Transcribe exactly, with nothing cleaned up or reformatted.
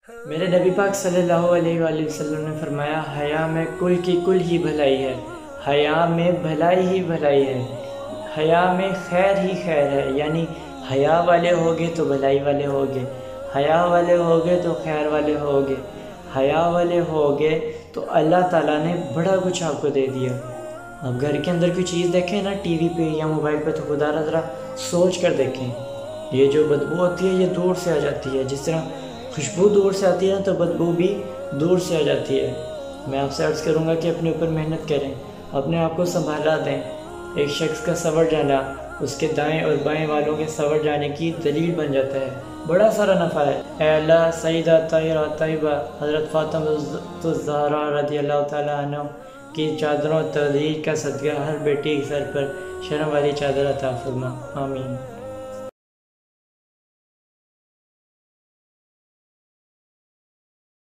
میرے نبی پاک صلی اللہ علیہ وآلہ وسلم نے فرمایا، حیا میں کل کی کل ہی بھلائی ہے، حیا میں بھلائی ہی بھلائی ہے، حیا میں خیر ہی خیر ہے۔ یعنی حیا والے ہوگے تو بھلائی والے ہوگے، حیا والے ہوگے تو خیر والے ہوگے، حیا والے ہوگے تو اللہ تعالیٰ نے بڑا کچھ آپ کو دے دیا۔ اب گھر کے اندر کوئی چیز دیکھیں نا ٹی وی پہ یا موبائل پہ، تو خدا را ذرا سوچ کر دیکھیں، یہ جو بدبو ہوتی ہے یہ دور سے آ جاتی ہے، جس طرح خوشبو دور سے آتی ہے نا تو بدبو بھی دور سے آ جاتی ہے۔ میں آپ سے عرض کروں گا کہ اپنے اوپر محنت کریں، اپنے آپ کو سنبھالا دیں۔ ایک شخص کا سنور جانا اس کے دائیں اور بائیں والوں کے سنور جانے کی دلیل بن جاتا ہے، بڑا سارا نفع ہے۔ اے اللہ، سیدہ طاہرہ طیبہ حضرت فاطمہ الزہرا رضی اللہ تعالیٰ عنہ کی چادروں تدریج کا صدقہ ہر بیٹی کے سر پر شرم والی چادر عطا فرما، آمین۔